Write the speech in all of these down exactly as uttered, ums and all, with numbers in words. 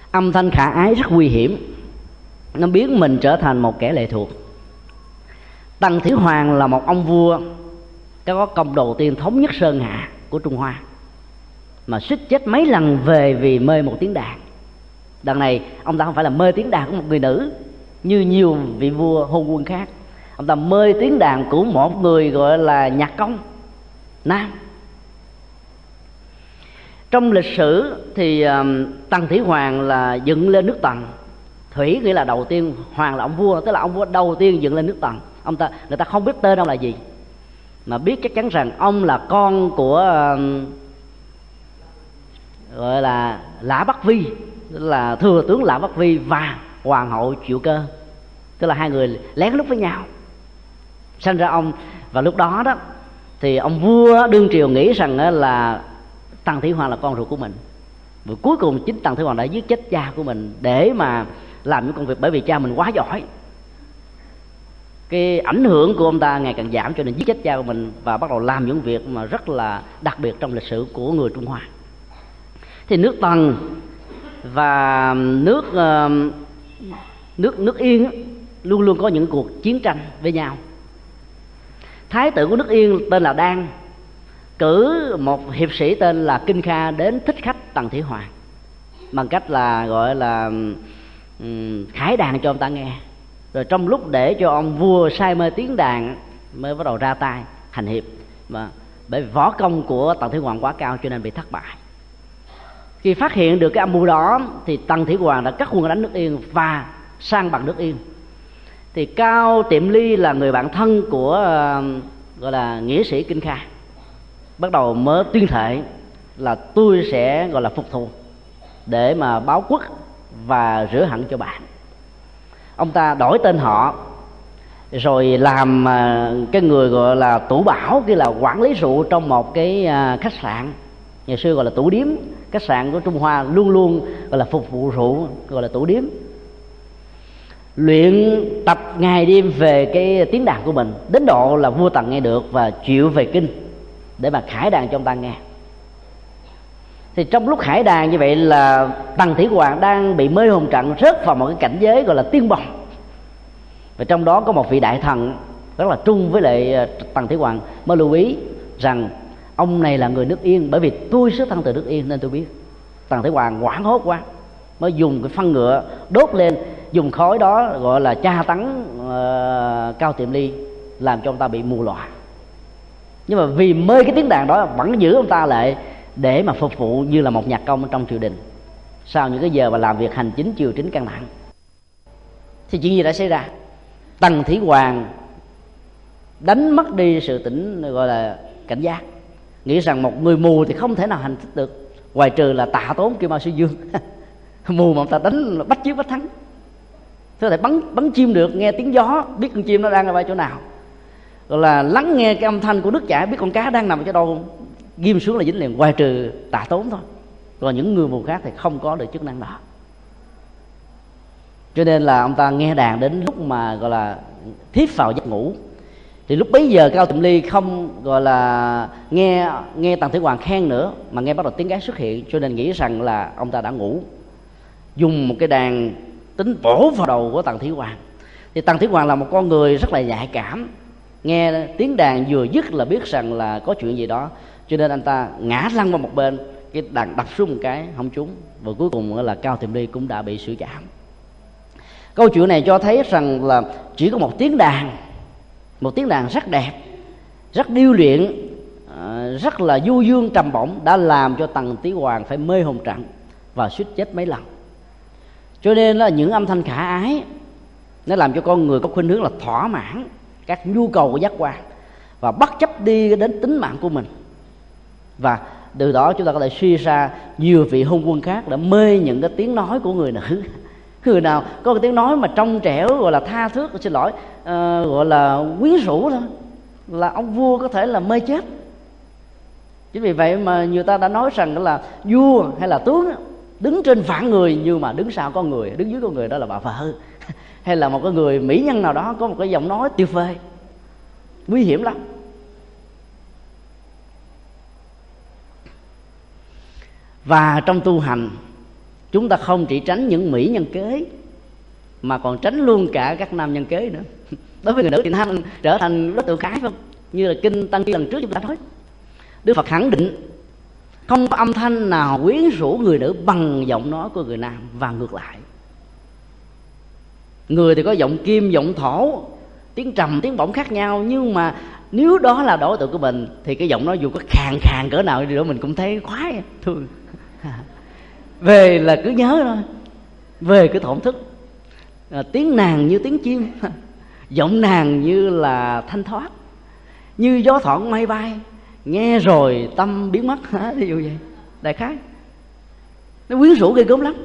Âm thanh khả ái rất nguy hiểm, nó biến mình trở thành một kẻ lệ thuộc. Tần Thủy Hoàng là một ông vua có công đầu tiên thống nhất Sơn Hạ của Trung Hoa, mà suýt chết mấy lần về vì mê một tiếng đàn. Đằng này ông ta không phải là mê tiếng đàn của một người nữ như nhiều vị vua hôn quân khác, ông ta mê tiếng đàn của một người gọi là nhạc công nam. Trong lịch sử thì um, Tần Thủy Hoàng là dựng lên nước Tần. Thủy nghĩa là đầu tiên, Hoàng là ông vua, tức là ông vua đầu tiên dựng lên nước Tần. Ông ta người ta không biết tên ông là gì, mà biết chắc chắn rằng ông là con của um, gọi là Lã Bắc Vi, tức là thừa tướng Lã Bắc Vi và hoàng hậu Triệu Cơ, tức là hai người lén lút với nhau sanh ra ông. Và lúc đó đó thì ông vua đương triều nghĩ rằng là Tần Thủy Hoàng là con ruột của mình. Và cuối cùng chính Tần Thủy Hoàng đã giết chết cha của mình để mà làm những công việc, bởi vì cha mình quá giỏi. Cái ảnh hưởng của ông ta ngày càng giảm, cho nên giết chết cha của mình và bắt đầu làm những việc mà rất là đặc biệt trong lịch sử của người Trung Hoa. Thì nước Tần và nước nước nước Yên luôn luôn có những cuộc chiến tranh với nhau. Thái tử của nước Yên tên là Đan cử một hiệp sĩ tên là Kinh Kha đến thích khách Tần Thủy Hoàng bằng cách là gọi là um, khải đàn cho ông ta nghe. Rồi trong lúc để cho ông vua say mê tiếng đàn mới bắt đầu ra tay hành hiệp, mà bởi vì võ công của Tần Thủy Hoàng quá cao cho nên bị thất bại. Khi phát hiện được cái âm mưu đó thì Tần Thủy Hoàng đã cắt quân đánh nước Yên và sang bằng nước Yên. Thì Cao Tiệm Ly là người bạn thân của uh, gọi là nghĩa sĩ Kinh Kha, bắt đầu mới tuyên thệ là tôi sẽ gọi là phục thù để mà báo quốc và rửa hận cho bạn. Ông ta đổi tên họ, rồi làm uh, cái người gọi là tủ bảo, kia là quản lý rượu trong một cái uh, khách sạn ngày xưa gọi là tủ điếm. Khách sạn của Trung Hoa luôn luôn gọi là phục vụ rượu, gọi là tủ điếm. Luyện tập ngày đêm về cái tiếng đàn của mình, đến độ là vua Tần nghe được và chịu về kinh để mà khải đàn cho ông ta nghe. Thì trong lúc khải đàn như vậy là Tần Thủy Hoàng đang bị mê hồn trận, rớt vào một cái cảnh giới gọi là tiên bồng. Và trong đó có một vị đại thần rất là trung với lại Tần Thủy Hoàng mới lưu ý rằng ông này là người nước Yên, bởi vì tôi xuất thân từ nước Yên nên tôi biết. Tần Thủy Hoàng hoảng hốt quá mới dùng cái phân ngựa đốt lên, dùng khói đó gọi là tra tấn uh, Cao Tiệm Ly, làm cho ông ta bị mù lòa. Nhưng mà vì mê cái tiếng đàn đó vẫn giữ ông ta lại để mà phục vụ như là một nhạc công trong triều đình sau những cái giờ mà làm việc hành chính triều chính căng thẳng. Thì chuyện gì đã xảy ra? Tần Thủy Hoàng đánh mất đi sự tỉnh gọi là cảnh giác, nghĩ rằng một người mù thì không thể nào hành thích được, ngoài trừ là Tạ Tốn Kim Mao Sư Dương. Mù mà ông ta đánh bắt chiếu bắt thắng, có thể bắn bắn chim được, nghe tiếng gió biết con chim nó đang ở chỗ nào, rồi là lắng nghe cái âm thanh của nước chảy biết con cá đang nằm ở chỗ đâu, ghim xuống là dính liền, ngoài trừ Tạ Tốn thôi. Còn những người mù khác thì không có được chức năng đó. Cho nên là ông ta nghe đàn đến lúc mà gọi là thiếp vào giấc ngủ. Thì lúc bấy giờ Cao Tiệm Ly không gọi là nghe nghe Tần Thủy Hoàng khen nữa, mà nghe bắt đầu tiếng gái xuất hiện, cho nên nghĩ rằng là ông ta đã ngủ, dùng một cái đàn tính bổ vào đầu của Tần Thủy Hoàng. Thì Tần Thủy Hoàng là một con người rất là nhạy cảm, nghe tiếng đàn vừa dứt là biết rằng là có chuyện gì đó, cho nên anh ta ngã lăn vào một bên, cái đàn đập xuống một cái không trúng, và cuối cùng là Cao Tiệm Ly cũng đã bị xử trảm. Câu chuyện này cho thấy rằng là chỉ có một tiếng đàn, một tiếng đàn rất đẹp, rất điêu luyện, rất là du dương trầm bổng đã làm cho Tần Thủy Hoàng phải mê hồn trận và suýt chết mấy lần. Cho nên là những âm thanh khả ái nó làm cho con người có khuynh hướng là thỏa mãn các nhu cầu của giác quan và bất chấp đi đến tính mạng của mình. Và từ đó chúng ta có thể suy ra nhiều vị hôn quân khác đã mê những cái tiếng nói của người nữ. Người nào có cái tiếng nói mà trong trẻo, gọi là tha thước, xin lỗi, uh, gọi là quyến rũ thôi, là ông vua có thể là mê chết. Chính vì vậy mà người ta đã nói rằng là vua hay là tướng đứng trên vạn người nhưng mà đứng sau con người, đứng dưới con người đó là bà vợ hay là một cái người mỹ nhân nào đó có một cái giọng nói tuyệt vời, nguy hiểm lắm. Và trong tu hành chúng ta không chỉ tránh những mỹ nhân kế mà còn tránh luôn cả các nam nhân kế nữa. Đối với người nữ thì nam trở thành đối tượng cái, không? Như là kinh Tăng Chi lần trước chúng ta nói, Đức Phật khẳng định không có âm thanh nào quyến rũ người nữ bằng giọng nói của người nam, và ngược lại. Người thì có giọng kim, giọng thổ, tiếng trầm, tiếng bổng khác nhau, nhưng mà nếu đó là đối tượng của mình thì cái giọng nói dù có khàn khàn cỡ nào đi nữa mình cũng thấy khoái, thương. Về là cứ nhớ thôi, về cứ thổn thức. À, tiếng nàng như tiếng chim, giọng nàng như là thanh thoát, như gió thoảng mây bay, nghe rồi tâm biến mất. Ví dụ vậy, đại khái nó quyến rũ ghê gớm lắm.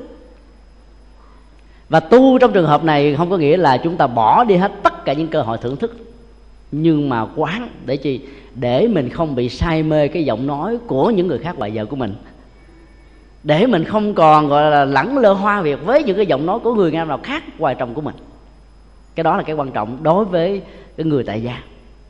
Và tu trong trường hợp này không có nghĩa là chúng ta bỏ đi hết tất cả những cơ hội thưởng thức, nhưng mà quán để chi? Để mình không bị say mê cái giọng nói của những người khác ngoài vợ của mình, để mình không còn gọi là lẳng lơ hoa việt với những cái giọng nói của người nam nào khác ngoài chồng của mình. Cái đó là cái quan trọng đối với cái người tại gia.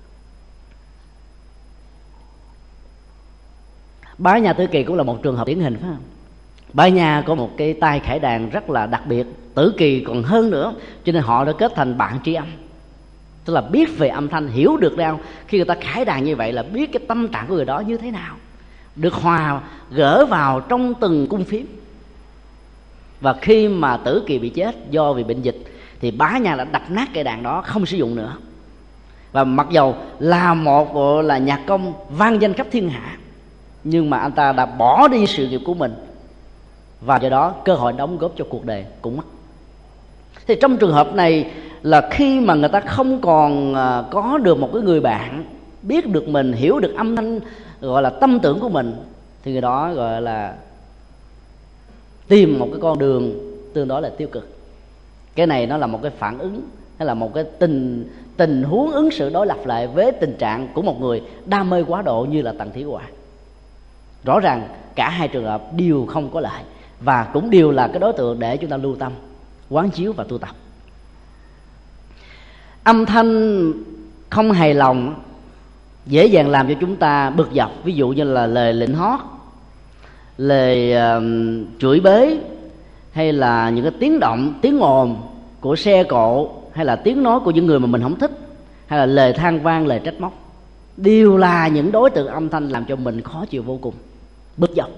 Bá Nhà Tử Kỳ cũng là một trường hợp điển hình, phải không? Bá Nhà có một cái tai khải đàn rất là đặc biệt, Tử Kỳ còn hơn nữa, cho nên họ đã kết thành bạn tri âm, tức là biết về âm thanh, hiểu được rằng khi người ta khải đàn như vậy là biết cái tâm trạng của người đó như thế nào, được hòa gỡ vào trong từng cung phím. Và khi mà Tử Kỳ bị chết do vì bệnh dịch thì Bá Nhà đã đập nát cây đàn đó, không sử dụng nữa. Và mặc dầu là một gọi là nhạc công vang danh khắp thiên hạ, nhưng mà anh ta đã bỏ đi sự nghiệp của mình, và do đó cơ hội đóng góp cho cuộc đời cũng mất. Thì trong trường hợp này là khi mà người ta không còn có được một cái người bạn biết được mình, hiểu được âm thanh, gọi là tâm tưởng của mình, thì người đó gọi là tìm một cái con đường tương đối là tiêu cực. Cái này nó là một cái phản ứng, hay là một cái tình tình huống ứng xử đối lập lại với tình trạng của một người đam mê quá độ như là Tần Thí Họa. Rõ ràng cả hai trường hợp đều không có lợi, và cũng đều là cái đối tượng để chúng ta lưu tâm, quán chiếu và tu tập. Âm thanh không hài lòng dễ dàng làm cho chúng ta bực dọc, ví dụ như là lời lệnh hót, lời uh, chửi bới, hay là những cái tiếng động, tiếng ồn của xe cộ, hay là tiếng nói của những người mà mình không thích, hay là lời than vang, lời trách móc, đều là những đối tượng âm thanh làm cho mình khó chịu vô cùng, bực dọc.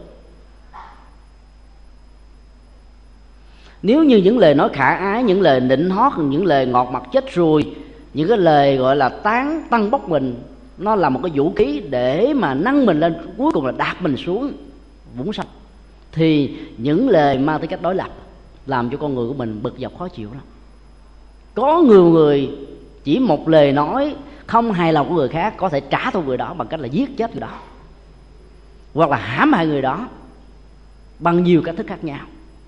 Nếu như những lời nói khả ái, những lời nịnh hót, những lời ngọt mặt chết ruồi, những cái lời gọi là tán tăng bốc mình, nó là một cái vũ khí để mà nâng mình lên, cuối cùng là đạp mình xuống vũng sâu, thì những lời mang tính cách đối lập làm cho con người của mình bực dọc khó chịu lắm. Có nhiều người chỉ một lời nói không hài lòng của người khác có thể trả thù người đó bằng cách là giết chết người đó, hoặc là hãm hại người đó bằng nhiều cách thức khác nhau.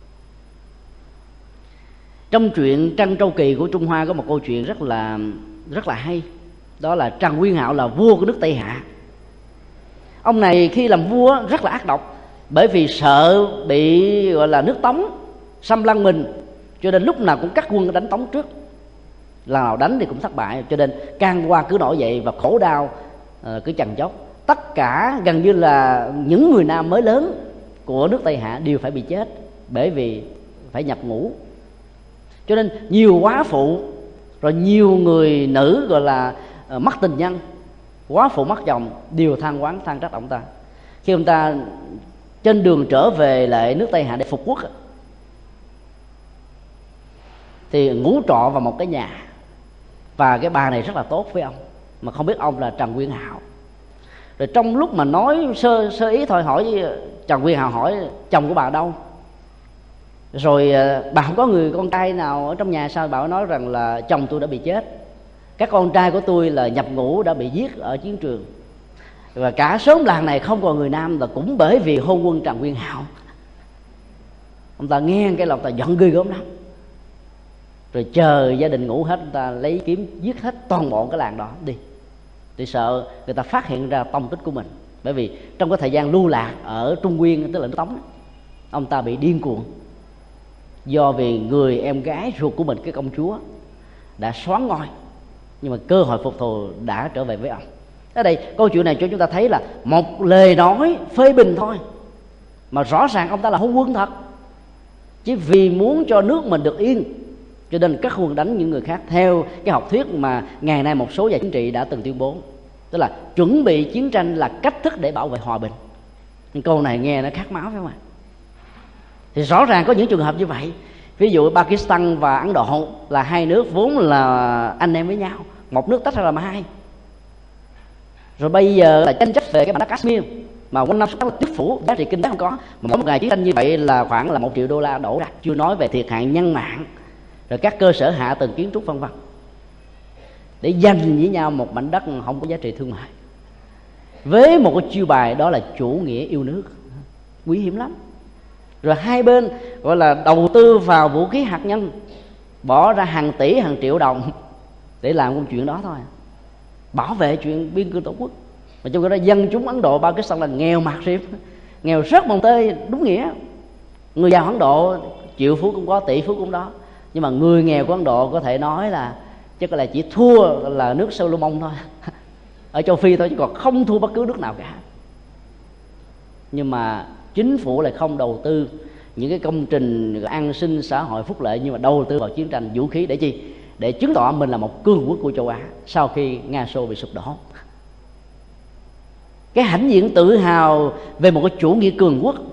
Trong truyện Trăn Trâu Kỳ của Trung Hoa có một câu chuyện rất là rất là hay. Đó là Trần Nguyên Hạo là vua của nước Tây Hạ. Ông này khi làm vua rất là ác độc, bởi vì sợ bị gọi là nước Tống xâm lăng mình, cho nên lúc nào cũng cắt quân đánh Tống trước. Lần nào đánh thì cũng thất bại, cho nên can qua cứ nổi dậy và khổ đau cứ chằn chóc. Tất cả gần như là những người nam mới lớn của nước Tây Hạ đều phải bị chết, bởi vì phải nhập ngũ. Cho nên nhiều quá phụ, rồi nhiều người nữ gọi là uh, mất tình nhân, quá phụ mất chồng, đều than oán than trách ông ta. Khi ông ta trên đường trở về lại nước Tây Hạ để phục quốc, thì ngủ trọ vào một cái nhà, và cái bà này rất là tốt với ông, mà không biết ông là Trần Nguyên Hạo. Rồi trong lúc mà nói sơ sơ ý thôi, hỏi Trần Nguyên Hạo hỏi chồng của bà đâu, rồi bà không có người con trai nào ở trong nhà sao? Bà nói rằng là chồng tôi đã bị chết, các con trai của tôi là nhập ngũ đã bị giết ở chiến trường, và cả xóm làng này không còn người nam là cũng bởi vì hôn quân Trần Nguyên Hạo. Ông ta nghe cái lòng ta giận ghê gớm lắm, rồi chờ gia đình ngủ hết, ông ta lấy kiếm giết hết toàn bộ cái làng đó đi, để sợ người ta phát hiện ra tông tích của mình. Bởi vì trong cái thời gian lưu lạc ở Trung Nguyên, tức là nước Tống, ông ta bị điên cuồng do vì người em gái ruột của mình, cái công chúa, đã soán ngôi, nhưng mà cơ hội phục thù đã trở về với ông. Ở đây câu chuyện này cho chúng ta thấy là một lời nói phê bình thôi mà rõ ràng ông ta là hôn quân thật, chỉ vì muốn cho nước mình được yên cho nên các quân đánh những người khác theo cái học thuyết mà ngày nay một số nhà chính trị đã từng tuyên bố, tức là chuẩn bị chiến tranh là cách thức để bảo vệ hòa bình. Nhưng câu này nghe nó khát máu phải không ạ? Thì rõ ràng có những trường hợp như vậy. Ví dụ Pakistan và Ấn Độ là hai nước vốn là anh em với nhau, một nước tách ra làm hai. Rồi bây giờ là tranh chấp về cái mảnh đất Kashmir mà quanh năm suốt tháng tuyết phủ, giá trị kinh tế không có, mà mỗi một ngày chiến tranh như vậy là khoảng là một triệu đô la đổ ra, chưa nói về thiệt hại nhân mạng, rồi các cơ sở hạ tầng kiến trúc vân vân, để giành với nhau một mảnh đất không có giá trị thương mại, với một cái chiêu bài đó là chủ nghĩa yêu nước, nguy hiểm lắm. Rồi hai bên gọi là đầu tư vào vũ khí hạt nhân, bỏ ra hàng tỷ hàng triệu đồng để làm công chuyện đó thôi, bảo vệ chuyện biên cương tổ quốc. Mà trong đó dân chúng Ấn Độ, Pakistan là nghèo mạt rịp, nghèo rớt mồng tơi đúng nghĩa. Người giàu Ấn Độ triệu phú cũng có, tỷ phú cũng đó, nhưng mà người nghèo của Ấn Độ có thể nói là chắc là chỉ thua là nước Solomon thôi ở châu Phi thôi, chứ còn không thua bất cứ nước nào cả. Nhưng mà chính phủ lại không đầu tư những cái công trình an sinh xã hội phúc lợi, nhưng mà đầu tư vào chiến tranh vũ khí để chi? Để chứng tỏ mình là một cường quốc của châu Á sau khi Nga Xô bị sụp đổ. Cái hãnh diện tự hào về một cái chủ nghĩa cường quốc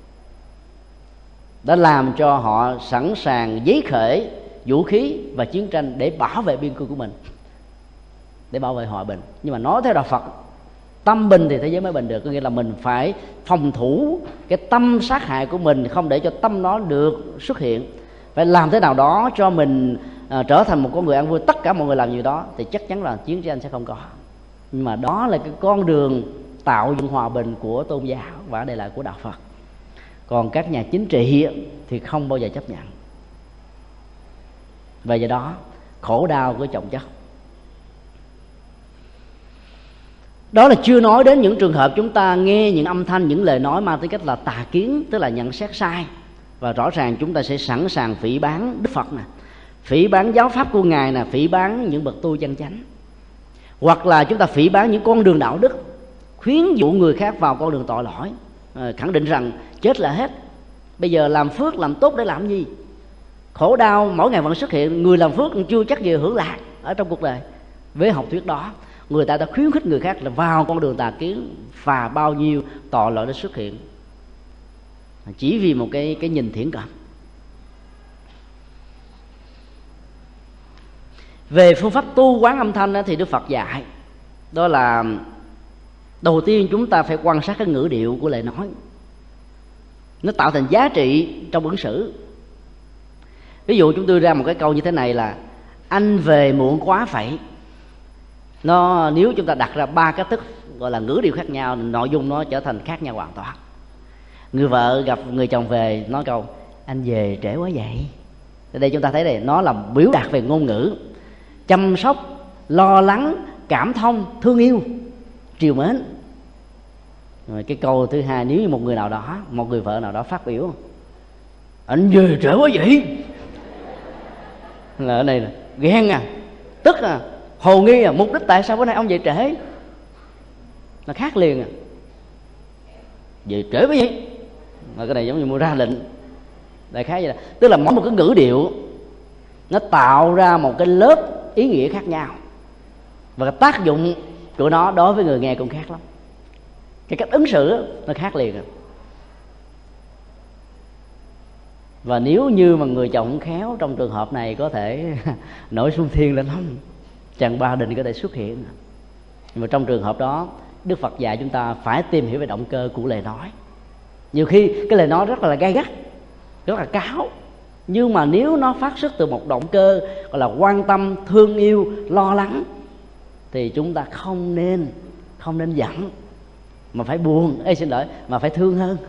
đã làm cho họ sẵn sàng giấy khởi vũ khí và chiến tranh để bảo vệ biên cương của mình, để bảo vệ hòa bình. Nhưng mà nói theo đạo Phật, tâm bình thì thế giới mới bình được. Có nghĩa là mình phải phòng thủ cái tâm sát hại của mình, không để cho tâm nó được xuất hiện. Phải làm thế nào đó cho mình à, trở thành một con người an vui. Tất cả mọi người làm gì đó thì chắc chắn là chiến tranh sẽ không có. Nhưng mà đó là cái con đường tạo dựng hòa bình của tôn giáo và đây là của đạo Phật. Còn các nhà chính trị thì không bao giờ chấp nhận. Và do đó khổ đau của chồng chất. Đó là chưa nói đến những trường hợp chúng ta nghe những âm thanh, những lời nói mang tính cách là tà kiến, tức là nhận xét sai. Và rõ ràng chúng ta sẽ sẵn sàng phỉ báng Đức Phật nè, phỉ báng giáo pháp của Ngài nè, phỉ báng những bậc tu chân chánh. Hoặc là chúng ta phỉ báng những con đường đạo đức, khuyến dụ người khác vào con đường tội lỗi, à, khẳng định rằng chết là hết. Bây giờ làm phước làm tốt để làm gì? Khổ đau mỗi ngày vẫn xuất hiện, người làm phước chưa chắc gì hưởng lạc ở trong cuộc đời. Với học thuyết đó, người ta đã khuyến khích người khác là vào con đường tà kiến, và bao nhiêu tội lỗi đã xuất hiện chỉ vì một cái cái nhìn thiển cận. Về phương pháp tu quán âm thanh thì Đức Phật dạy đó là đầu tiên chúng ta phải quan sát cái ngữ điệu của lời nói, nó tạo thành giá trị trong ứng xử. Ví dụ chúng tôi ra một cái câu như thế này là anh về muộn quá phải. Nó nếu chúng ta đặt ra ba cách thức gọi là ngữ điệu khác nhau, nội dung nó trở thành khác nhau hoàn toàn. Người vợ gặp người chồng về nói câu anh về trễ quá vậy. Ở đây chúng ta thấy đây nó là biểu đạt về ngôn ngữ chăm sóc, lo lắng, cảm thông, thương yêu, trìu mến. Rồi cái câu thứ hai, nếu như một người nào đó, một người vợ nào đó phát biểu anh về trễ quá vậy, là ở đây là ghen à, tức à, hồ nghi à, mục đích tại sao bữa nay ông về trễ, nó khác liền à. Về trễ quá vậy, mà cái này giống như mua ra lệnh, đại khái vậy. Là tức là mỗi một cái ngữ điệu nó tạo ra một cái lớp ý nghĩa khác nhau, và cái tác dụng của nó đối với người nghe cũng khác lắm. Cái cách ứng xử nó khác liền rồi. Và nếu như mà người chồng khéo trong trường hợp này có thể nổi xung thiên lên lắm, chàng ba đình có thể xuất hiện. Nhưng mà trong trường hợp đó Đức Phật dạy chúng ta phải tìm hiểu về động cơ của lời nói. Nhiều khi cái lời nói rất là gay gắt, rất là cáo, nhưng mà nếu nó phát xuất từ một động cơ gọi là quan tâm, thương yêu, lo lắng thì chúng ta không nên không nên giận, mà phải buồn, ê xin lỗi, mà phải thương hơn.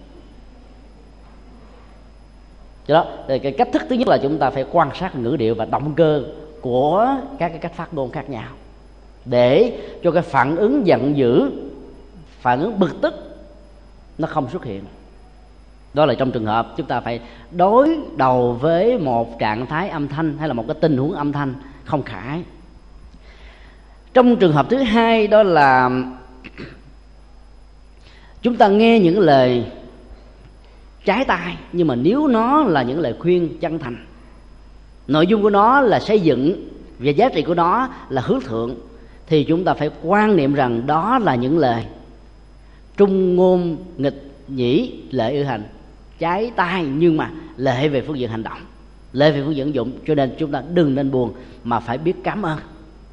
Cho đó thì cái cách thức thứ nhất là chúng ta phải quan sát ngữ điệu và động cơ của các cái cách phát ngôn khác nhau, để cho cái phản ứng giận dữ, phản ứng bực tức nó không xuất hiện. Đó là trong trường hợp chúng ta phải đối đầu với một trạng thái âm thanh hay là một cái tình huống âm thanh không khải. Trong trường hợp thứ hai đó là chúng ta nghe những lời trái tai, nhưng mà nếu nó là những lời khuyên chân thành, nội dung của nó là xây dựng và giá trị của nó là hướng thượng, thì chúng ta phải quan niệm rằng đó là những lời trung ngôn nghịch nhĩ lệ ư hành, trái tai nhưng mà lệ về phương diện hành động, lệ về phương diện ứng dụng. Cho nên chúng ta đừng nên buồn mà phải biết cảm ơn.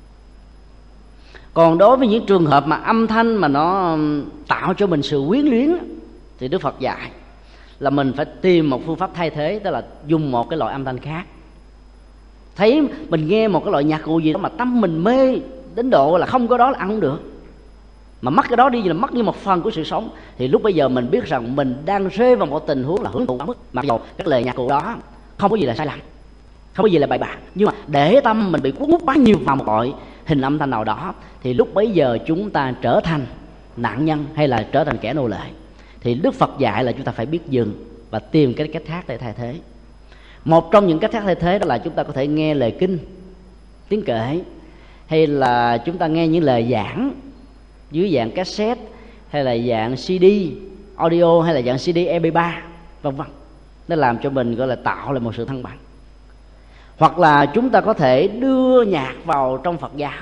Còn đối với những trường hợp mà âm thanh mà nó tạo cho mình sự quyến luyến, thì Đức Phật dạy là mình phải tìm một phương pháp thay thế, tức là dùng một cái loại âm thanh khác. Thấy mình nghe một cái loại nhạc cụ gì đó mà tâm mình mê đến độ là không có đó là ăn không được, mà mất cái đó đi là mất như một phần của sự sống, thì lúc bây giờ mình biết rằng mình đang rơi vào một tình huống là hưởng thụ mức. Mặc dù các lời nhạc cụ đó không có gì là sai lầm, không có gì là bậy bạ, nhưng mà để tâm mình bị cuốn hút quá nhiều vào một loại hình âm thanh nào đó, thì lúc bấy giờ chúng ta trở thành nạn nhân hay là trở thành kẻ nô lệ. Thì Đức Phật dạy là chúng ta phải biết dừng và tìm cái cách khác để thay thế. Một trong những cách khác thay thế đó là chúng ta có thể nghe lời kinh, tiếng kệ, hay là chúng ta nghe những lời giảng dưới dạng cassette, hay là dạng xê đê audio, hay là dạng xê đê em pê ba, vân vân. Nó làm cho mình gọi là tạo lại một sự thăng bằng. Hoặc là chúng ta có thể đưa nhạc vào trong Phật giáo.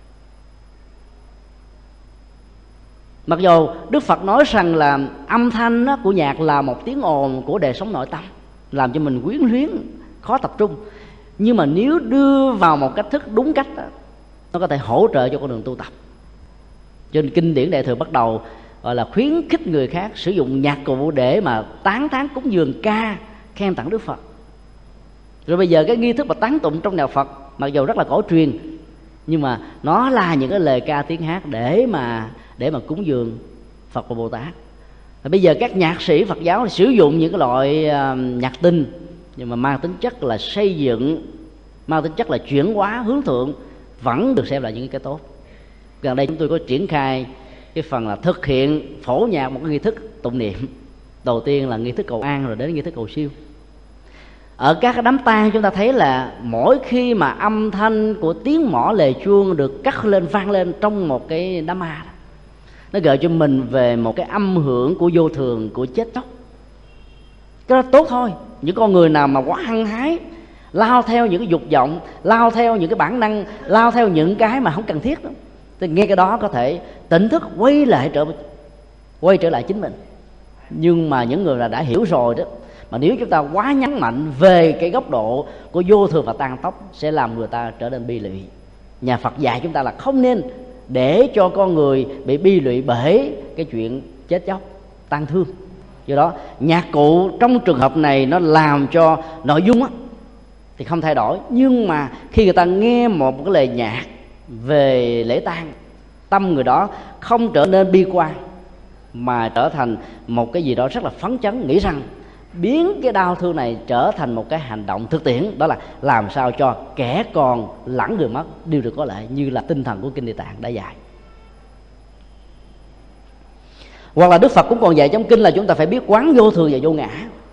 Mặc dù Đức Phật nói rằng là âm thanh của nhạc là một tiếng ồn của đời sống nội tâm, làm cho mình quyến luyến, khó tập trung, nhưng mà nếu đưa vào một cách thức đúng cách đó, nó có thể hỗ trợ cho con đường tu tập. Cho nên kinh điển Đại Thừa bắt đầu gọi là khuyến khích người khác sử dụng nhạc cụ để mà tán thán cúng dường ca khen tặng Đức Phật. Rồi bây giờ cái nghi thức mà tán tụng trong đạo Phật mặc dù rất là cổ truyền, nhưng mà nó là những cái lời ca tiếng hát để mà để mà cúng dường Phật và Bồ Tát. Và bây giờ các nhạc sĩ Phật giáo sử dụng những cái loại uh, nhạc tinh, nhưng mà mang tính chất là xây dựng, mang tính chất là chuyển hóa hướng thượng, vẫn được xem là những cái tốt. Gần đây chúng tôi có triển khai cái phần là thực hiện phổ nhạc một cái nghi thức tụng niệm. Đầu tiên là nghi thức cầu an, rồi đến nghi thức cầu siêu. Ở các cái đám tang chúng ta thấy là mỗi khi mà âm thanh của tiếng mõ lề chuông được cất lên, vang lên trong một cái đám ma đó, nó gợi cho mình về một cái âm hưởng của vô thường, của chết chóc. Cái đó tốt thôi. Những con người nào mà quá hăng hái, lao theo những cái dục vọng, lao theo những cái bản năng, lao theo những cái mà không cần thiết đó, thì nghe cái đó có thể tỉnh thức quay lại trở quay trở lại chính mình. Nhưng mà những người là đã hiểu rồi đó, mà nếu chúng ta quá nhấn mạnh về cái góc độ của vô thường và tàn tốc, sẽ làm người ta trở nên bi lụy. Nhà Phật dạy chúng ta là không nên để cho con người bị bi lụy bởi cái chuyện chết chóc, tang thương. Do đó nhạc cụ trong trường hợp này nó làm cho nội dung á thì không thay đổi, nhưng mà khi người ta nghe một cái lời nhạc về lễ tang, tâm người đó không trở nên bi quan mà trở thành một cái gì đó rất là phấn chấn, nghĩ rằng biến cái đau thương này trở thành một cái hành động thực tiễn, đó là làm sao cho kẻ còn lẫn người mất đều được có lệ, như là tinh thần của Kinh Địa Tạng đã dạy. Hoặc là Đức Phật cũng còn dạy trong kinh là chúng ta phải biết quán vô thường và vô ngã.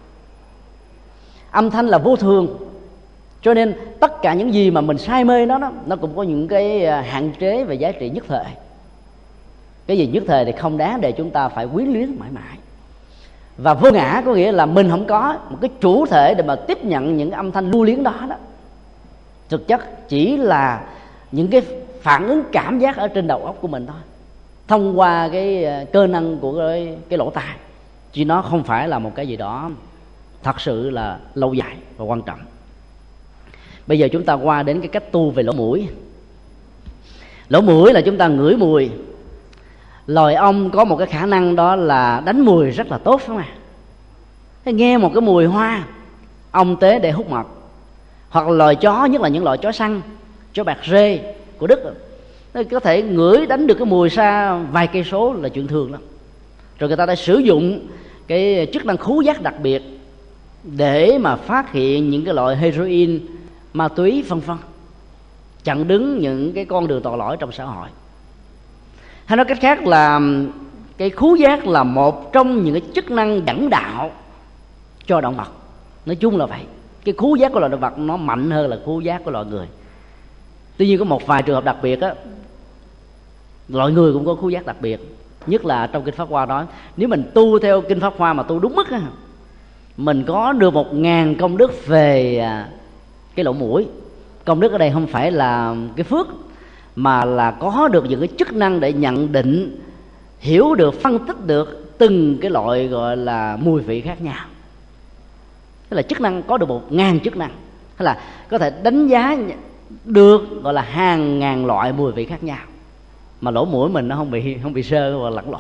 Âm thanh là vô thường, cho nên tất cả những gì mà mình say mê nó đó, nó cũng có những cái hạn chế về giá trị nhất thời. Cái gì nhất thời thì không đáng để chúng ta phải quyến luyến mãi mãi. Và vô ngã có nghĩa là mình không có một cái chủ thể để mà tiếp nhận những âm thanh lưu luyến đó đó. Thực chất chỉ là những cái phản ứng cảm giác ở trên đầu óc của mình thôi, thông qua cái cơ năng của cái, cái lỗ tai, chứ nó không phải là một cái gì đó thật sự là lâu dài và quan trọng. Bây giờ chúng ta qua đến cái cách tu về lỗ mũi. Lỗ mũi là chúng ta ngửi mùi. Loài ong có một cái khả năng đó là đánh mùi rất là tốt, phải không ạ? Thế nghe một cái mùi hoa, ong tế để hút mật. Hoặc là loài chó, nhất là những loại chó săn, chó bạc rê của Đức, nó có thể ngửi đánh được cái mùi xa vài cây số là chuyện thường lắm. Rồi người ta đã sử dụng cái chức năng khứu giác đặc biệt để mà phát hiện những cái loại heroin, ma túy vân vân, chặn đứng những cái con đường tội lỗi trong xã hội. Hay nói cách khác là cái khứu giác là một trong những cái chức năng dẫn đạo cho động vật. Nói chung là vậy. Cái khứu giác của loài động vật nó mạnh hơn là khứu giác của loài người. Tuy nhiên có một vài trường hợp đặc biệt á, loài người cũng có khứu giác đặc biệt. Nhất là trong Kinh Pháp Hoa nói, nếu mình tu theo Kinh Pháp Hoa mà tu đúng mức á, mình có được một ngàn công đức về cái lỗ mũi. Công đức ở đây không phải là cái phước, mà là có được những cái chức năng để nhận định, hiểu được, phân tích được từng cái loại gọi là mùi vị khác nhau. Tức là chức năng có được một ngàn chức năng, hay là có thể đánh giá được gọi là hàng ngàn loại mùi vị khác nhau, mà lỗ mũi mình nó không bị không bị sơ và lẫn lộn.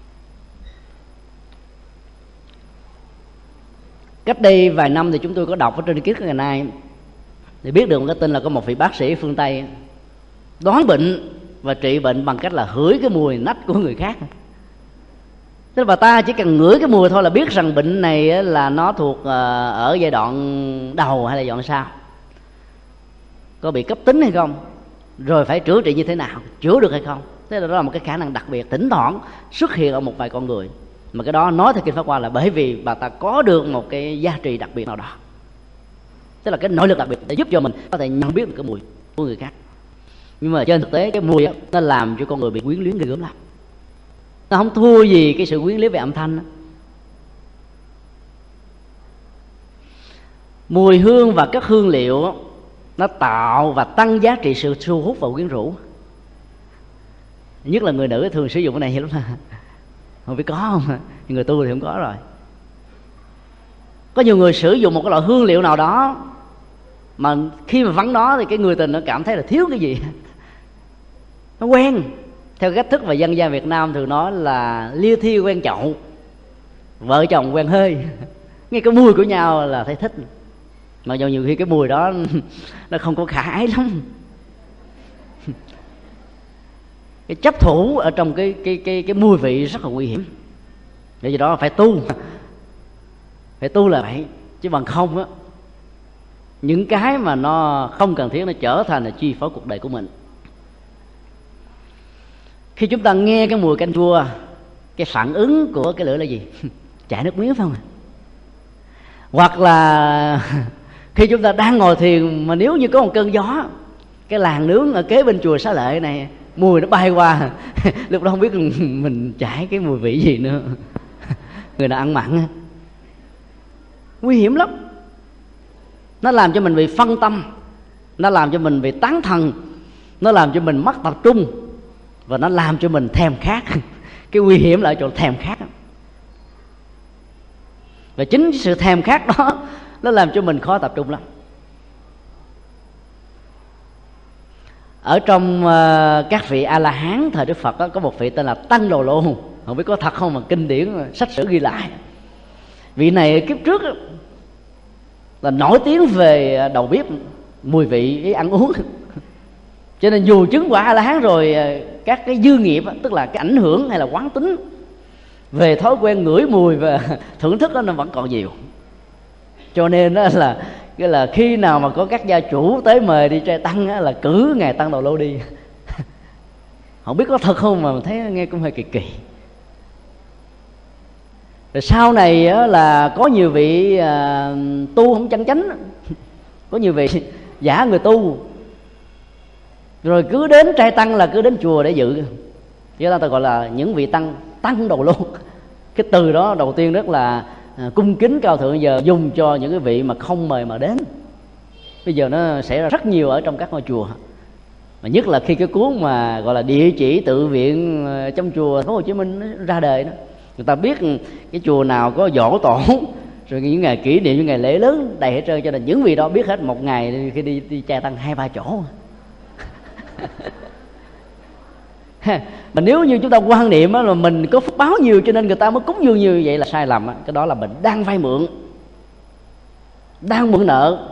Cách đây vài năm thì chúng tôi có đọc ở trên Kiếp ngày nay thì biết được một cái tin là có một vị bác sĩ phương Tây đoán bệnh và trị bệnh bằng cách là hửi cái mùi nách của người khác. Tức là bà ta chỉ cần ngửi cái mùi thôi là biết rằng bệnh này là nó thuộc ở giai đoạn đầu hay là giai đoạn sau, có bị cấp tính hay không, rồi phải chữa trị như thế nào, chữa được hay không. Thế là đó là một cái khả năng đặc biệt thỉnh thoảng xuất hiện ở một vài con người, mà cái đó nói theo Kinh Pháp Hoa là bởi vì bà ta có được một cái giá trị đặc biệt nào đó, tức là cái nội lực đặc biệt để giúp cho mình có thể nhận biết được cái mùi của người khác. Nhưng mà trên thực tế cái mùi đó, nó làm cho con người bị quyến luyến ghê gớm lắm. Nó không thua gì cái sự quyến luyến về âm thanh đó. Mùi hương và các hương liệu nó tạo và tăng giá trị sự thu hút và quyến rũ. Nhất là người nữ thường sử dụng cái này lắm. Không biết có không? Người tu thì không có rồi. Có nhiều người sử dụng một cái loại hương liệu nào đó mà khi mà vắng nó thì cái người tình nó cảm thấy là thiếu cái gì. Nó quen. Theo cách thức và dân gian Việt Nam thường nói là lia thiêu quen chậu, vợ chồng quen hơi. Nghe cái mùi của nhau là thấy thích. Mà dù nhiều khi cái mùi đó nó không có khả ái lắm. Cái chấp thủ ở trong cái cái cái cái mùi vị rất là nguy hiểm. Vì vậy đó phải tu, phải tu là vậy, chứ bằng không á, những cái mà nó không cần thiết nó trở thành là chi phối cuộc đời của mình. Khi chúng ta nghe cái mùi canh chua, cái phản ứng của cái lưỡi là gì? Chảy nước miếng phải không ạ? Hoặc là khi chúng ta đang ngồi thiền mà nếu như có một cơn gió, cái làn nướng ở kế bên chùa Xá Lợi này, mùi nó bay qua, lúc đó không biết mình chảy cái mùi vị gì nữa. Người nào ăn mặn nguy hiểm lắm. Nó làm cho mình bị phân tâm, nó làm cho mình bị tán thần, nó làm cho mình mất tập trung, và nó làm cho mình thèm khát. Cái nguy hiểm là ở chỗ thèm khát. Và chính cái sự thèm khát đó nó làm cho mình khó tập trung lắm. Ở trong uh, các vị A-la-hán thời Đức Phật đó, có một vị tên là Tăng Đồ Lô. Không biết có thật không mà kinh điển sách sử ghi lại. Vị này kiếp trước đó, là nổi tiếng về đầu bếp, mùi vị ý ăn uống. Cho nên dù chứng quả A-la-hán rồi, các cái dư nghiệp, tức là cái ảnh hưởng hay là quán tính về thói quen ngửi mùi và thưởng thức đó nó vẫn còn nhiều. Cho nên đó là cái là khi nào mà có các gia chủ tới mời đi trai tăng á, là cử ngài Tăng Đồ Lô đi. Không biết có thật không mà thấy nghe cũng hơi kỳ kỳ. Rồi sau này á, là có nhiều vị à, tu không chân chánh, có nhiều vị giả người tu, rồi cứ đến trai tăng là cứ đến chùa để dự. Chứ ta gọi là những vị tăng Tăng Đồ Lô. Cái từ đó đầu tiên rất là à, cung kính cao thượng, giờ dùng cho những cái vị mà không mời mà đến. Bây giờ nó xảy ra rất nhiều ở trong các ngôi chùa, mà nhất là khi cái cuốn mà gọi là địa chỉ tự viện trong chùa Thành phố Hồ Chí Minh nó ra đời đó, người ta biết cái chùa nào có giỗ tổ, rồi những ngày kỷ niệm, những ngày lễ lớn đầy hết trơn, cho nên những vị đó biết hết. Một ngày khi đi đi trai tăng hai ba chỗ. Mà nếu như chúng ta quan niệm là mình có phước báo nhiều cho nên người ta mới cúng dường nhiều, vậy là sai lầm. Cái đó là mình đang vay mượn, đang mượn nợ,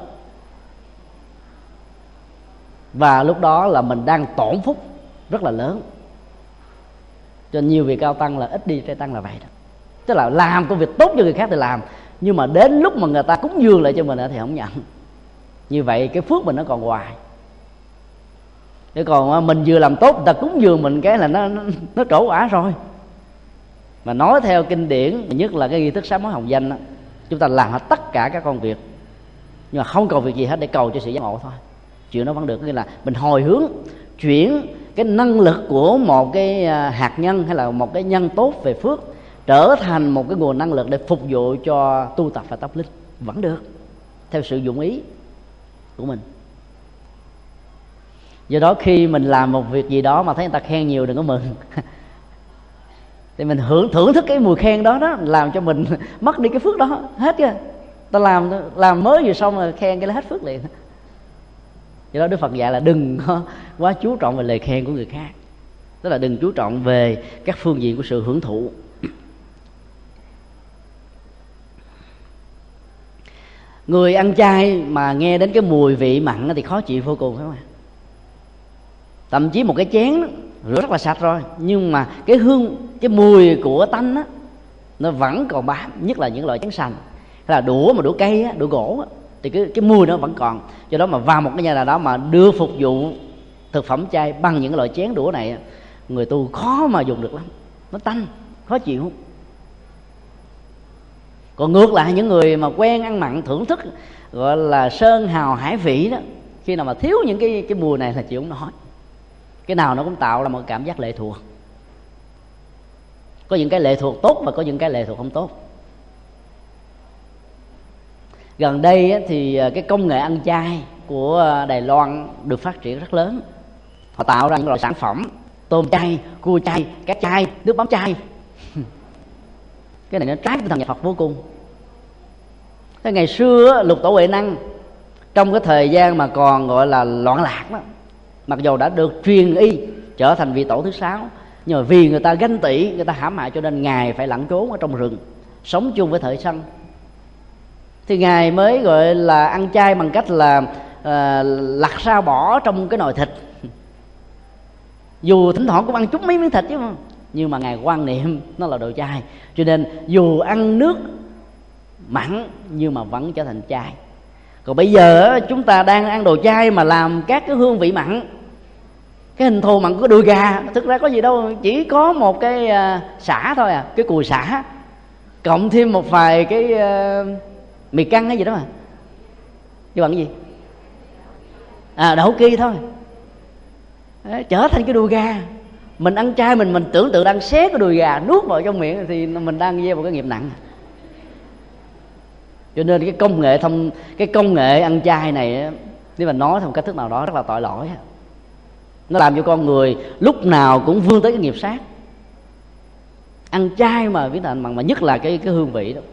và lúc đó là mình đang tổn phúc rất là lớn. Cho nên nhiều vị cao tăng là ít đi trai tăng là vậy đó. Tức là làm công việc tốt cho người khác thì làm, nhưng mà đến lúc mà người ta cúng dường lại cho mình thì không nhận. Như vậy cái phước mình nó còn hoài. Chứ còn mình vừa làm tốt, người ta cúng dường mình cái là nó nó, nó trổ quả rồi. Mà nói theo kinh điển, nhất là cái nghi thức sám hối hồng danh đó, chúng ta làm hết tất cả các công việc, nhưng mà không cầu việc gì hết để cầu cho sự giác ngộ thôi. Chuyện đó vẫn được, nghĩa là mình hồi hướng chuyển cái năng lực của một cái hạt nhân hay là một cái nhân tốt về phước trở thành một cái nguồn năng lượng để phục vụ cho tu tập và tâm linh, vẫn được theo sự dụng ý của mình. Do đó khi mình làm một việc gì đó mà thấy người ta khen nhiều, đừng có mừng. Thì mình hưởng thưởng thức cái mùi khen đó đó, làm cho mình mất đi cái phước đó hết kìa. Ta làm làm mới vừa xong rồi khen cái là hết phước liền. Do đó Đức Phật dạy là đừng có quá chú trọng về lời khen của người khác, tức là đừng chú trọng về các phương diện của sự hưởng thụ. Người ăn chay mà nghe đến cái mùi vị mặn thì khó chịu vô cùng, phải không ạ? Thậm chí một cái chén rửa rất là sạch rồi, nhưng mà cái hương, cái mùi của tanh á, nó vẫn còn bám, nhất là những loại chén sành hay là đũa mà đũa cây á, đũa gỗ á, thì cái cái mùi nó vẫn còn. Do đó mà vào một cái nhà nào đó mà đưa phục vụ thực phẩm chay bằng những loại chén đũa này, người tu khó mà dùng được lắm, nó tanh, khó chịu. Còn ngược lại những người mà quen ăn mặn, thưởng thức gọi là sơn hào hải vị đó, khi nào mà thiếu những cái cái mùi này là chịu không nói. Cái nào nó cũng tạo ra một cảm giác lệ thuộc. Có những cái lệ thuộc tốt và có những cái lệ thuộc không tốt. Gần đây thì cái công nghệ ăn chay của Đài Loan được phát triển rất lớn. Họ tạo ra những loại sản phẩm tôm chay, cua chay, cá chay, nước mắm chay. Cái này nó trái với thần nhà Phật vô cùng. Thế ngày xưa Lục Tổ Huệ Năng trong cái thời gian mà còn gọi là loạn lạc đó, mặc dù đã được truyền y trở thành vị tổ thứ sáu, nhưng mà vì người ta ganh tị, người ta hãm hại, cho nên Ngài phải lẩn trốn ở trong rừng, sống chung với thời sân. Thì Ngài mới gọi là ăn chay bằng cách là uh, lặt sao bỏ trong cái nồi thịt. Dù thỉnh thoảng cũng ăn chút mấy miếng thịt chứ không, nhưng mà Ngài quan niệm nó là đồ chay, cho nên dù ăn nước mặn nhưng mà vẫn trở thành chay. Còn bây giờ chúng ta đang ăn đồ chay mà làm các cái hương vị mặn, cái hình thù mặn của đùi gà, thực ra có gì đâu, chỉ có một cái uh, sả thôi à, cái cùi sả, cộng thêm một vài cái uh, mì căng hay gì đó mà, chứ bằng cái gì? À, đậu ki thôi. Đấy, trở thành cái đùi gà. Mình ăn chay mình mình tưởng tượng đang xé cái đùi gà nuốt vào trong miệng thì mình đang gieo một cái nghiệp nặng. Cho nên cái công nghệ thông cái công nghệ ăn chay này, nếu mà nói theo một cách thức nào đó rất là tội lỗi. Nó làm cho con người lúc nào cũng vươn tới cái nghiệp sát. Ăn chay mà biến thành mà, mà nhất là cái cái hương vị đó.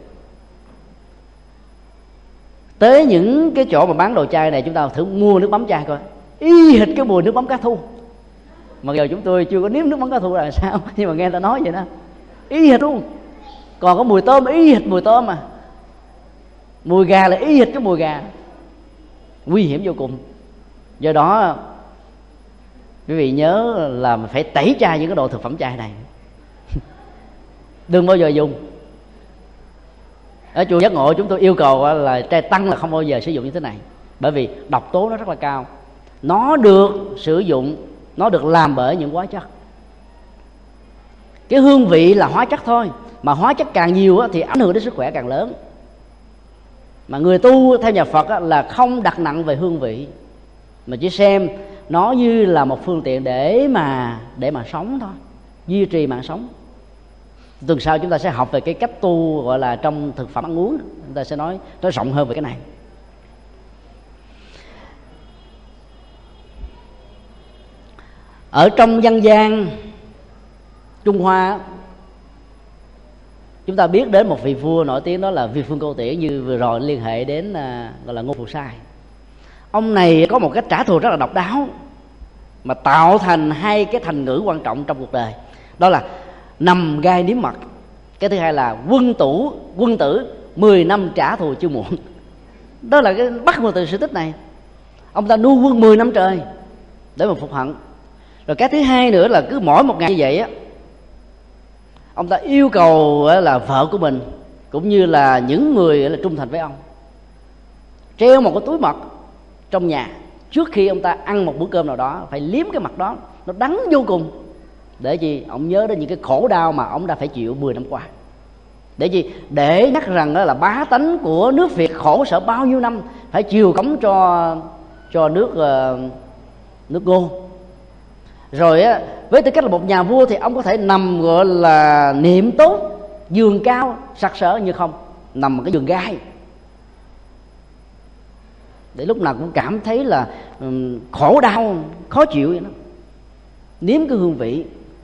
Tới những cái chỗ mà bán đồ chay này, chúng ta thử mua nước mắm chay coi, y hệt cái mùi nước mắm cá thu. Mặc dù chúng tôi chưa có nếm nước mắm cá thu là sao, nhưng mà nghe người ta nói vậy đó, y hệt luôn. Còn có mùi tôm y hệt mùi tôm mà, mùi gà là y hệt cái mùi gà, nguy hiểm vô cùng. Do đó quý vị nhớ là phải tẩy chay những cái đồ thực phẩm chay này. Đừng bao giờ dùng. Ở chùa Giác Ngộ chúng tôi yêu cầu là trai tăng là không bao giờ sử dụng như thế này, bởi vì độc tố nó rất là cao. Nó được sử dụng, nó được làm bởi những hóa chất. Cái hương vị là hóa chất thôi, mà hóa chất càng nhiều thì ảnh hưởng đến sức khỏe càng lớn. Mà người tu theo nhà Phật là không đặt nặng về hương vị, mà chỉ xem nó như là một phương tiện để mà để mà sống thôi, duy trì mạng sống. Tuần sau chúng ta sẽ học về cái cách tu gọi là trong thực phẩm ăn uống, chúng ta sẽ nói nói rộng hơn về cái này. Ở trong dân gian Trung Hoa, chúng ta biết đến một vị vua nổi tiếng, đó là Việt Phương Câu Tiễn, như vừa rồi liên hệ đến uh, gọi là Ngô Phụ Sai. Ông này có một cách trả thù rất là độc đáo, mà tạo thành hai cái thành ngữ quan trọng trong cuộc đời, đó là nằm gai nếm mật. Cái thứ hai là quân tử quân tử mười năm trả thù chưa muộn. Đó là cái bắt nguồn từ sự tích này. Ông ta nuôi quân mười năm trời để mà phục hận. Rồi cái thứ hai nữa là cứ mỗi một ngày như vậy á, ông ta yêu cầu là vợ của mình cũng như là những người là trung thành với ông treo một cái túi mật trong nhà. Trước khi ông ta ăn một bữa cơm nào đó, phải liếm cái mặt đó, nó đắng vô cùng. Để gì? Ông nhớ đến những cái khổ đau mà ông đã phải chịu mười năm qua. Để gì? Để nhắc rằng đó là bá tánh của nước Việt khổ sở bao nhiêu năm, phải chiều cống cho cho nước uh, nước Ngô. Rồi á, với tư cách là một nhà vua thì ông có thể nằm gọi là niệm tốt giường cao sặc sỡ như không, nằm một cái giường gai, để lúc nào cũng cảm thấy là um, khổ đau, khó chịu vậy đó, nếm cái hương vị.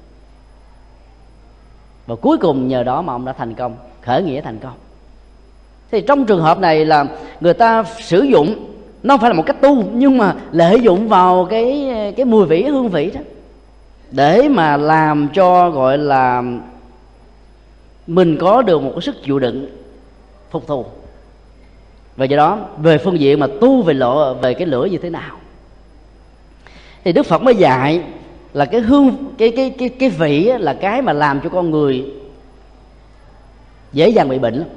Và cuối cùng nhờ đó mà ông đã thành công, khởi nghĩa thành công. Thì trong trường hợp này là người ta sử dụng, nó không phải là một cách tu, nhưng mà lợi dụng vào cái cái mùi vị, hương vị đó, để mà làm cho gọi là mình có được một cái sức chịu đựng, phục thù. Và do đó về phương diện mà tu về lộ về cái lửa như thế nào, thì Đức Phật mới dạy là cái hương, cái cái cái cái vị là cái mà làm cho con người dễ dàng bị bệnh lắm.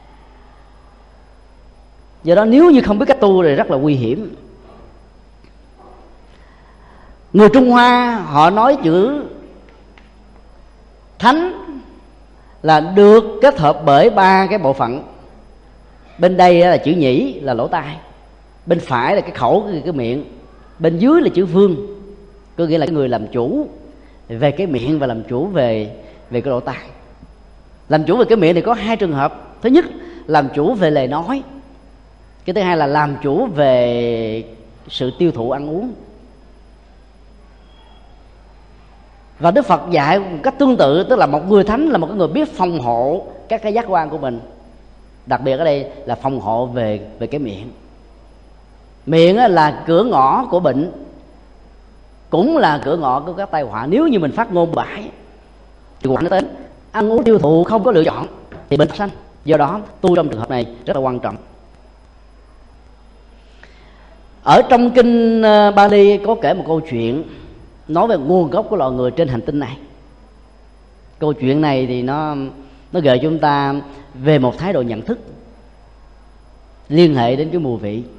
Do đó nếu như không biết cách tu thì rất là nguy hiểm. Người Trung Hoa họ nói chữ thánh là được kết hợp bởi ba cái bộ phận. Bên đây là chữ nhĩ là lỗ tai, bên phải là cái khẩu, cái, cái miệng, bên dưới là chữ vương, có nghĩa là cái người làm chủ về cái miệng và làm chủ về về cái lỗ tai. Làm chủ về cái miệng thì có hai trường hợp. Thứ nhất, làm chủ về lời nói. Cái thứ hai là làm chủ về sự tiêu thụ ăn uống. Và Đức Phật dạy một cách tương tự, tức là một người thánh là một người biết phòng hộ các cái giác quan của mình. Đặc biệt ở đây là phòng hộ về về cái miệng. Miệng là cửa ngõ của bệnh, cũng là cửa ngõ của các tai họa. Nếu như mình phát ngôn bãi thì quả nó đến. Ăn uống tiêu thụ không có lựa chọn thì bệnh sanh. Do đó tu trong trường hợp này rất là quan trọng. Ở trong kinh Bali có kể một câu chuyện nói về nguồn gốc của loài người trên hành tinh này. Câu chuyện này thì nó nó gợi chúng ta về một thái độ nhận thức liên hệ đến cái mùi vị.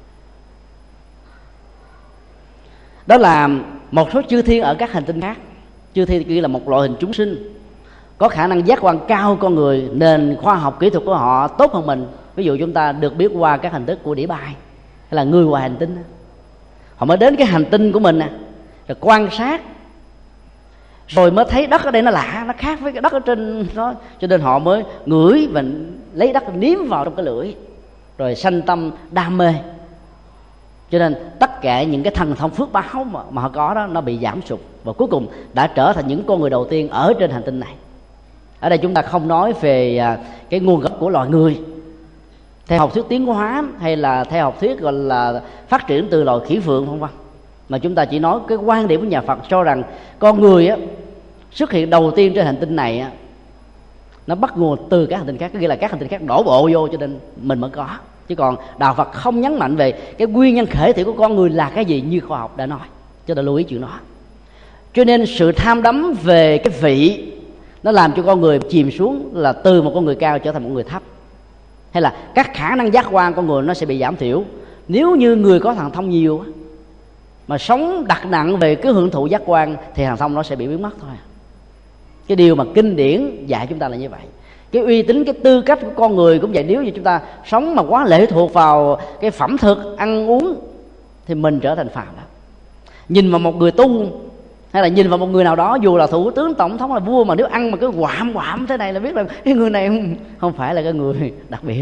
Đó là một số chư thiên ở các hành tinh khác. Chư thiên kia là một loại hình chúng sinh có khả năng giác quan cao con người, nền khoa học kỹ thuật của họ tốt hơn mình. Ví dụ chúng ta được biết qua các hình thức của đĩa bài hay là người ngoài hành tinh, họ mới đến cái hành tinh của mình nè, rồi quan sát, rồi mới thấy đất ở đây nó lạ, nó khác với cái đất ở trên đó, cho nên họ mới ngửi và lấy đất nếm vào trong cái lưỡi, rồi sanh tâm đam mê. Cho nên tất cả những cái thần thông phước báo mà, mà họ có đó nó bị giảm sụt, và cuối cùng đã trở thành những con người đầu tiên ở trên hành tinh này. Ở đây chúng ta không nói về cái nguồn gốc của loài người theo học thuyết tiến hóa, hay là theo học thuyết gọi là phát triển từ loài khỉ vượn không vân, mà chúng ta chỉ nói cái quan điểm của nhà Phật cho rằng con người á, xuất hiện đầu tiên trên hành tinh này á, nó bắt nguồn từ các hành tinh khác, có nghĩa là các hành tinh khác đổ bộ vô cho nên mình mới có. Chứ còn đạo Phật không nhấn mạnh về cái nguyên nhân khởi thủy của con người là cái gì như khoa học đã nói, cho nên lưu ý chuyện đó. Cho nên sự tham đắm về cái vị nó làm cho con người chìm xuống, là từ một con người cao trở thành một người thấp, hay là các khả năng giác quan con người nó sẽ bị giảm thiểu. Nếu như người có thần thông nhiều mà sống đặt nặng về cái hưởng thụ giác quan thì thần thông nó sẽ bị biến mất thôi. Cái điều mà kinh điển dạy chúng ta là như vậy. Cái uy tín, cái tư cách của con người cũng vậy. Nếu như chúng ta sống mà quá lệ thuộc vào cái phẩm thực ăn uống thì mình trở thành phàm đó. Nhìn vào một người tu hay là nhìn vào một người nào đó, dù là thủ tướng, tổng thống, là vua, mà nếu ăn mà cứ quạm quạm thế này là biết là cái người này không, không phải là cái người đặc biệt.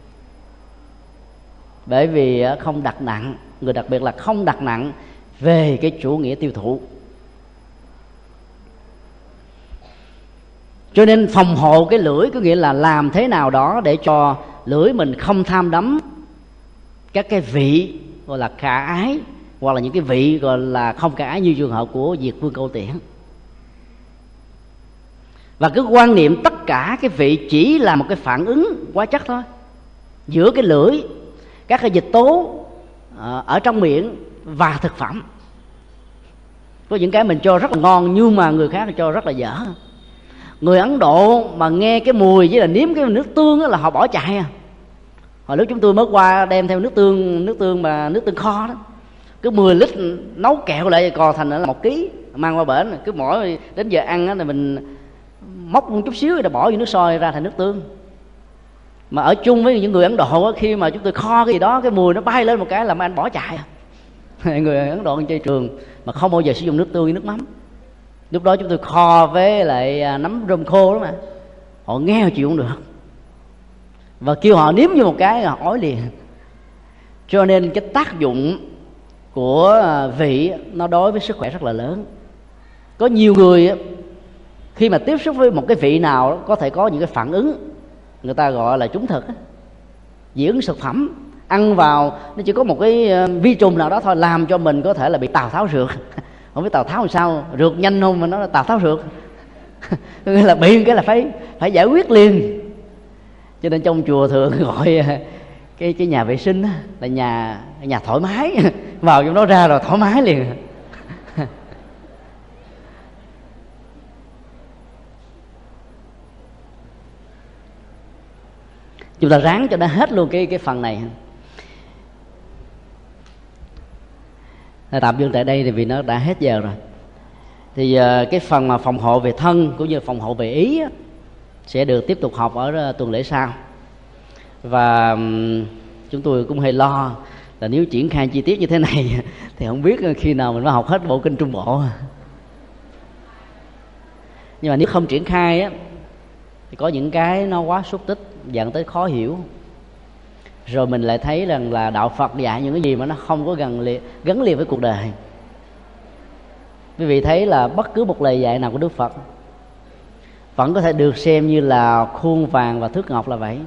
Bởi vì không đặt nặng, người đặc biệt là không đặt nặng về cái chủ nghĩa tiêu thụ. Cho nên phòng hộ cái lưỡi có nghĩa là làm thế nào đó để cho lưỡi mình không tham đắm các cái vị gọi là khả ái, hoặc là những cái vị gọi là không khả ái, như trường hợp của Diệt Vương Câu Tiễn. Và cái quan niệm tất cả cái vị chỉ là một cái phản ứng hóa chất thôi, giữa cái lưỡi, các cái dịch tố ở trong miệng và thực phẩm. Có những cái mình cho rất là ngon nhưng mà người khác cho rất là dở. Người Ấn Độ mà nghe cái mùi với là nếm cái nước tương là họ bỏ chạy à. Hồi lúc chúng tôi mới qua đem theo nước tương, nước tương mà nước tương kho đó, cứ mười lít nấu kẹo lại còn thành là một ký, mang qua bển, cứ mỗi đến giờ ăn đó là mình móc một chút xíu rồi bỏ vô nước sôi ra thành nước tương. Mà ở chung với những người Ấn Độ đó, khi mà chúng tôi kho cái gì đó, cái mùi nó bay lên một cái là mấy anh bỏ chạy à. Người Ấn Độ ăn chơi trường mà không bao giờ sử dụng nước tương với nước mắm. Lúc đó chúng tôi kho với lại nấm rơm khô đó mà, họ nghe họ chịu không được, và kêu họ nếm như một cái họ ói liền. Cho nên cái tác dụng của vị nó đối với sức khỏe rất là lớn. Có nhiều người khi mà tiếp xúc với một cái vị nào có thể có những cái phản ứng, người ta gọi là trúng thực, dị ứng thực phẩm. Ăn vào nó chỉ có một cái vi trùng nào đó thôi làm cho mình có thể là bị Tào Tháo rượt. Không biết Tào Tháo làm sao, rượt nhanh không mà nó là Tào Tháo rượt. Nghĩa là bị cái là phải phải giải quyết liền. Cho nên trong chùa thường gọi cái cái nhà vệ sinh đó, là nhà nhà thoải mái. Vào trong đó ra rồi thoải mái liền. Chúng ta ráng cho nó hết luôn cái cái phần này. Tạm dừng tại đây thì vì nó đã hết giờ rồi. Thì uh, cái phần mà phòng hộ về thân cũng như phòng hộ về ý á, sẽ được tiếp tục học ở tuần lễ sau. Và um, chúng tôi cũng hơi lo là nếu triển khai chi tiết như thế này thì không biết khi nào mình mới học hết bộ kinh Trung Bộ. Nhưng mà nếu không triển khai á, thì có những cái nó quá xúc tích dẫn tới khó hiểu. Rồi mình lại thấy rằng là đạo Phật dạy những cái gì mà nó không có gần liền, gắn liền với cuộc đời. Quý vị thấy là bất cứ một lời dạy nào của Đức Phật vẫn có thể được xem như là khuôn vàng và thước ngọc là vậy.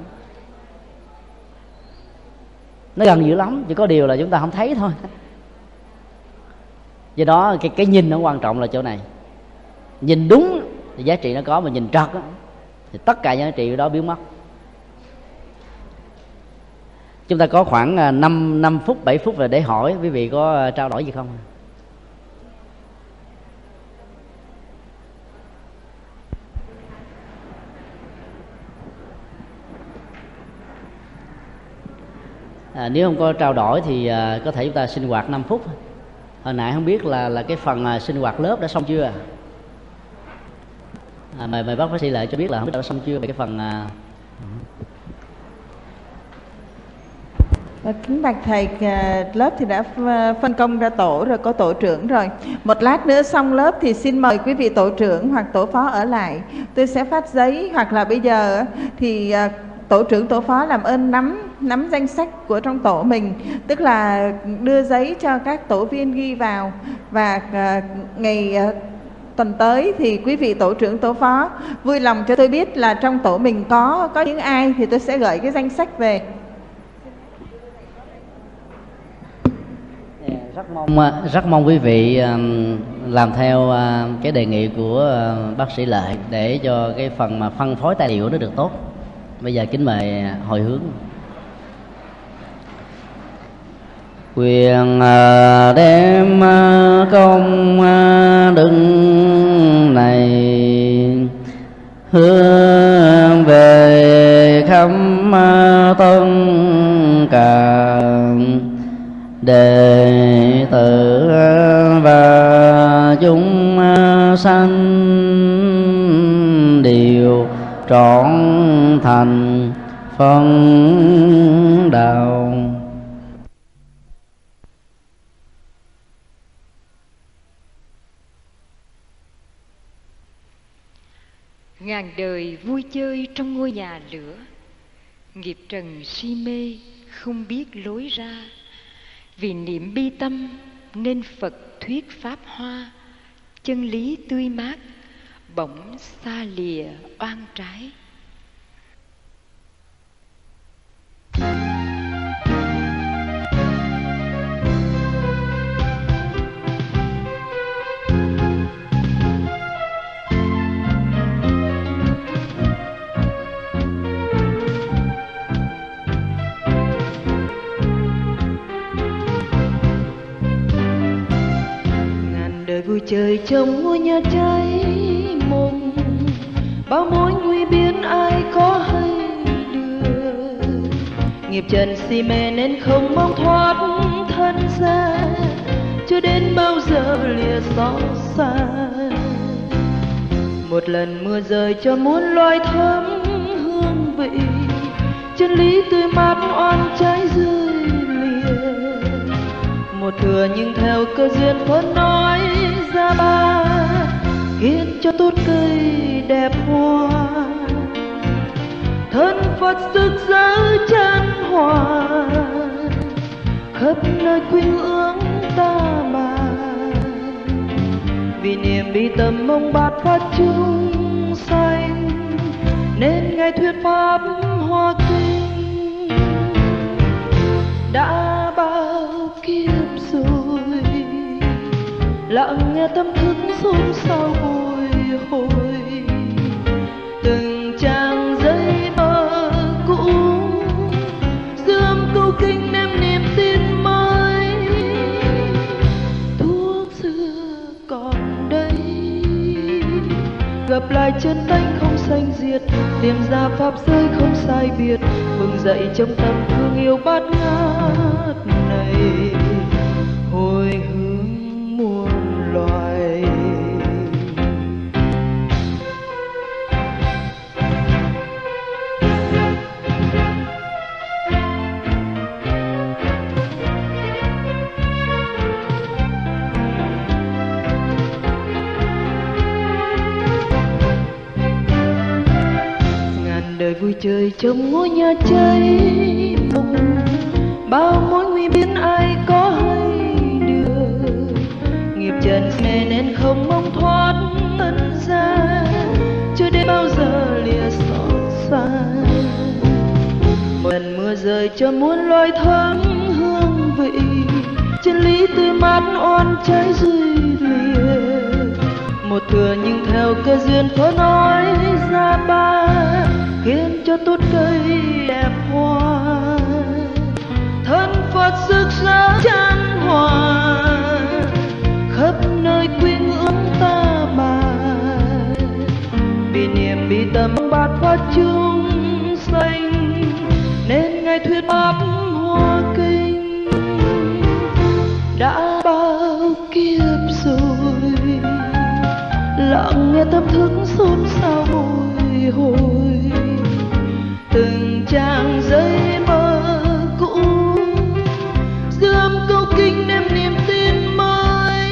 Nó gần dữ lắm, chỉ có điều là chúng ta không thấy thôi. Do đó cái, cái nhìn nó quan trọng là chỗ này. Nhìn đúng thì giá trị nó có, mà nhìn trật đó, thì tất cả giá trị đó biến mất. Chúng ta có khoảng năm phút, bảy phút rồi để hỏi. Quý vị có trao đổi gì không? À, nếu không có trao đổi thì à, có thể chúng ta sinh hoạt năm phút. Hồi nãy không biết là là cái phần à, sinh hoạt lớp đã xong chưa? À, mời mời bác bác sĩ lại cho biết là không biết đã xong chưa về cái phần à... Kính bạch thầy, lớp thì đã phân công ra tổ rồi, có tổ trưởng rồi. Một lát nữa xong lớp thì xin mời quý vị tổ trưởng hoặc tổ phó ở lại. Tôi sẽ phát giấy, hoặc là bây giờ thì tổ trưởng tổ phó làm ơn nắm nắm danh sách của trong tổ mình, tức là đưa giấy cho các tổ viên ghi vào. Và ngày tuần tới thì quý vị tổ trưởng tổ phó vui lòng cho tôi biết là trong tổ mình có có những ai, thì tôi sẽ gửi cái danh sách về. Rất mong rất mong quý vị làm theo cái đề nghị của bác sĩ Lợi để cho cái phần mà phân phối tài liệu nó được tốt. Bây giờ kính mời hồi hướng. Quyền đem công đức này hướng về khắp tất cả đệ tử và chúng sanh đều trọn thành phân đạo. Ngàn đời vui chơi trong ngôi nhà lửa, nghiệp trần si mê không biết lối ra. Vì niệm bi tâm nên Phật thuyết pháp hoa, chân lý tươi mát bỗng xa lìa oan trái. Vui chơi trong ngôi nhà cháy mộng, bao mối nguy biến ai có hay được. Nghiệp trần si mê nên không mong thoát thân ra, cho đến bao giờ lìa xót xa. Một lần mưa rơi cho muôn loài thơm hương vị, chân lý tươi mát oan trái rơi lìa. Một thừa nhưng theo cơ duyên phân nói ra ba, khiến cho tốt cây đẹp hoa. thân Phật rực rỡ chan hòa, khắp nơi quy ương ta bà. Vì niềm bi tâm mong bát phát chúng sanh, nên ngài thuyết pháp hoa kinh. Đã bao kiếp rồi lặng nghe tâm thức xôn xao bồi hồi, từng trang giấy mơ cũ dương câu kinh nêm niềm tin mới. Thuốc xưa còn đây, gặp lại chân tánh không sanh diệt, tìm ra pháp giới không sai biệt, vực dậy trong tâm thương yêu bát ngát này, hồi hướng muôn loài. Đời vui chơi trong ngôi nhà cháy bùng, bao mối nguy biến ai có hay được. Nghiệp trần mê nên không mong thoát ân ra, chưa đến bao giờ lìa xót xa. Một lần mưa rơi cho muôn loài thơm hương vị, chân lý tươi mát oan trái rơi lìa. Một thừa nhưng theo cơ duyên phớ nói ra ba, khiến cho tốt cây đẹp hoa. Thân Phật rực rỡ chan hòa, khắp nơi quy ngưỡng ta bà. Vì niềm bi tâm bát phát chúng sanh, nên ngài thuyết pháp hoa kinh. Đã bao kiếp rồi lặng nghe tâm thức xôn xao bồi hồi, từng trang giấy mơ cũ dương câu kinh nêm niềm tin mới.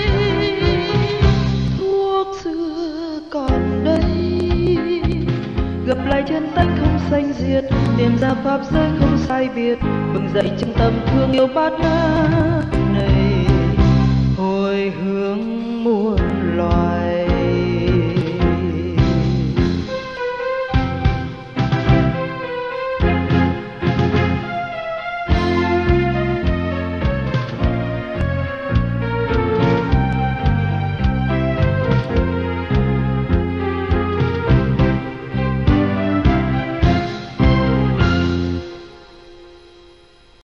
Thuốc xưa còn đây, gặp lại chân tánh không sanh diệt, tìm ra pháp giới không sai biệt, bừng dậy trong tâm thương yêu bát ngát này, hồi hướng muôn loài.